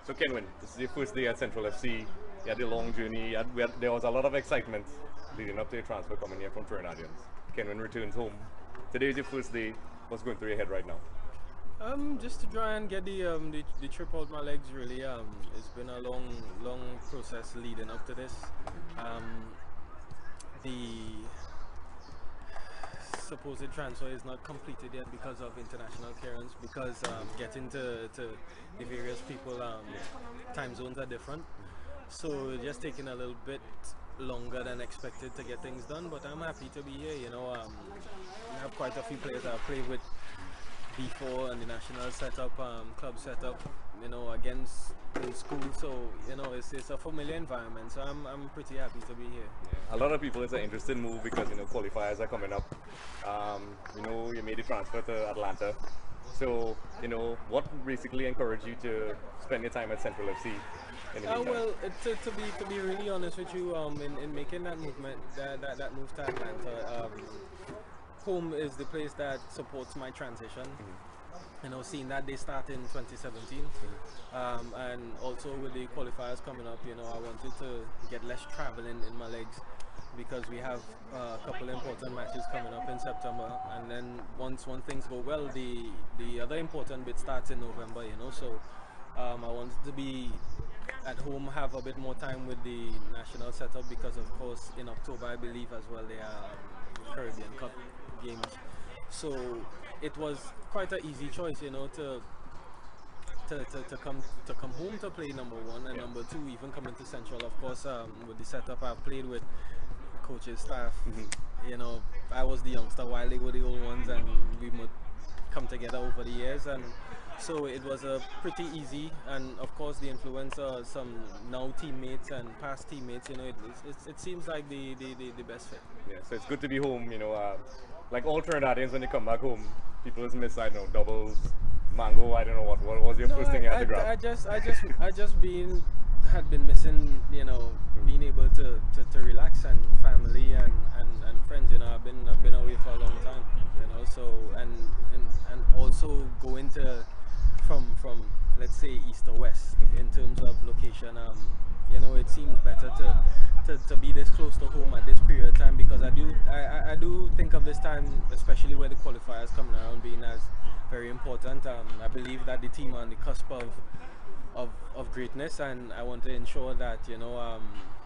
So Kenwyne, this is your first day at Central FC. You had a long journey. There was a lot of excitement leading up to your transfer coming here from Trinidadians. Kenwyne returns home. Today is your first day. What's going through your head right now? Just to try and get the trip out my legs. Really, it's been a long process leading up to this. The supposed transfer is not completed yet because of international clearance, because getting to the various people, time zones are different, so it's just taking a little bit longer than expected to get things done. But I'm happy to be here. You know, we have quite a few players I've played with before in the national setup, club setup, you know, against in school, so you know it's a familiar environment, so I'm pretty happy to be here. Yeah. A lot of people, it's an interesting move because, you know, qualifiers are coming up. You know, you made a transfer to Atlanta, so you know, what basically encouraged you to spend your time at Central FC in the meantime? Well, to be really honest with you, in making that movement, that move to Atlanta, home is the place that supports my transition. You know, seeing that they start in 2017, and also with the qualifiers coming up, you know, I wanted to get less traveling in my legs, because we have a couple important matches coming up in September, and then once things go well, the other important bit starts in November. You know, so I wanted to be at home, have a bit more time with the national setup, because of course in October, I believe as well, they are Caribbean Cup games. So it was quite an easy choice, you know, to come home to play number one, and number two, even coming to Central. Of course, with the setup, I've played with coaches, staff. You know, I was the youngster while they were the old ones, and we would come together over the years, and so it was a pretty easy. And of course, the influencer, some now teammates and past teammates, you know, it seems like the best fit. Yeah, so it's good to be home. You know, like all Trinidadians, when they come back home, people just miss, I don't know, doubles, mango. I don't know what was your first thing you had to grab? I just had been missing, you know, being able to relax, and family and friends. You know, I've been away for a long time. You know, so and also going to from let's say east or west in terms of location. You know, it seems better to be this close to home at this period of time, because I do think of this time, especially where the qualifiers coming around, being as very important. I believe that the team are on the cusp of greatness, and I want to ensure that, you know,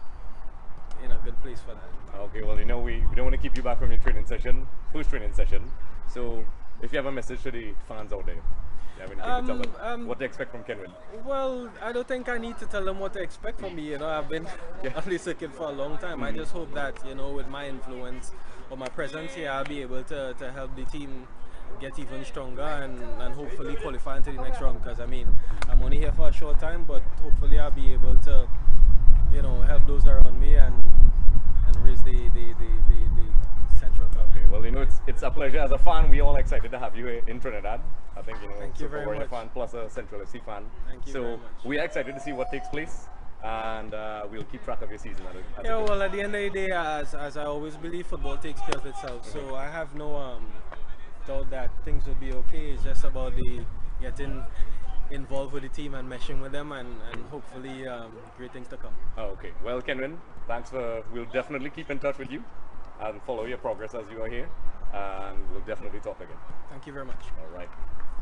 in a good place for that. Okay, well, you know, we don't want to keep you back from your training session, first training session. So if you have a message to the fans out there, you have anything to tell them what to expect from Kenwyne? Well, I don't think I need to tell them what to expect from me. You know, I've been on this circuit for a long time. I just hope that, you know, with my influence or my presence here, I'll be able to help the team get even stronger, and hopefully qualify into the next round. Because I mean, I'm only here for a short time, but hopefully I'll be able to, you know, help those around me and raise the Central Cup. Okay, well, you know, it's a pleasure. As a fan, we're all excited to have you here in Trinidad. I think, you know, Thank you very much. fan plus a Central FC fan. Thank you so very much. we're excited to see what takes place, and we'll keep track of your season. Yeah, well, at the end of the day, as I always believe, football takes care of itself. So I have no doubt that things will be okay. It's just about getting involved with the team and meshing with them, and hopefully great things to come. Oh, okay. Well, Kenwyne, thanks we'll definitely keep in touch with you and follow your progress as you are here, and we'll definitely talk again. Thank you very much. All right.